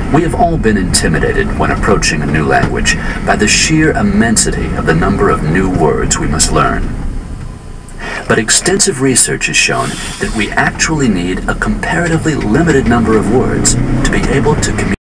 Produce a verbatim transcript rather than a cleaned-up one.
We have all been intimidated when approaching a new language by the sheer immensity of the number of new words we must learn. But extensive research has shown that we actually need a comparatively limited number of words to be able to communicate